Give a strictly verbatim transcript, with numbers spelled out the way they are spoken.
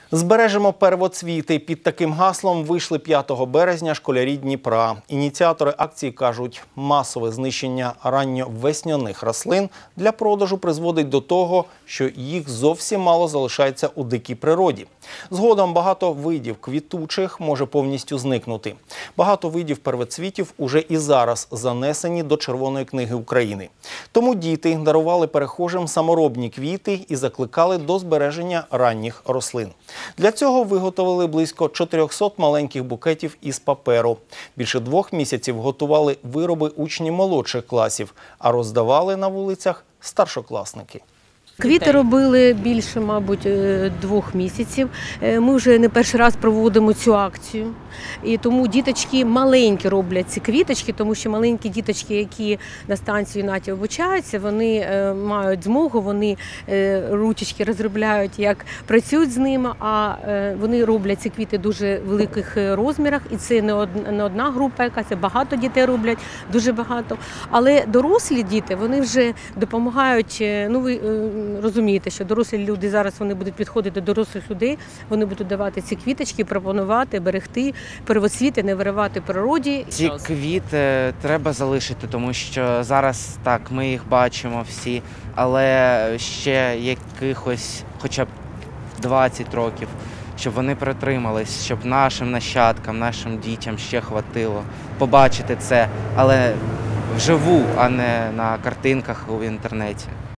Збережемо первоцвіти. Під таким гаслом вийшли п'ятого березня школярі Дніпра. Ініціатори акції кажуть, масове знищення ранньовесняних рослин для продажу призводить до того, що їх зовсім мало залишається у дикій природі. Згодом багато видів квітучих може повністю зникнути. Багато видів первоцвітів уже і зараз занесені до Червоної книги України. Тому діти дарували перехожим саморобні квіти і закликали до збереження ранніх рослин. Для цього виготовили близько чотирьохсот маленьких букетів із паперу. Більше двох місяців готували вироби учні молодших класів, а роздавали на вулицях старшокласники. Квіти робили більше, мабуть, двох місяців. Ми вже не перший раз проводимо цю акцію. І тому діточки маленькі роблять ці квіточки, тому що маленькі діточки, які на станції ЮНАТІ обучаються, вони мають змогу, вони ручечки розробляють, як працюють з ними, а вони роблять ці квіти в дуже великих розмірах. І це не одна група, яка це багато дітей роблять, дуже багато. Але дорослі діти, вони вже допомагають, ну ви розумієте, що дорослі люди зараз вони будуть підходити до дорослих людей, вони будуть давати ці квіточки, пропонувати, берегти, первоцвіти, не виривати в природі. Ці квіти треба залишити, тому що зараз так, ми їх бачимо всі, але ще якихось хоча б двадцять років, щоб вони протримались, щоб нашим нащадкам, нашим дітям ще хватило побачити це, але вживу, а не на картинках в інтернеті.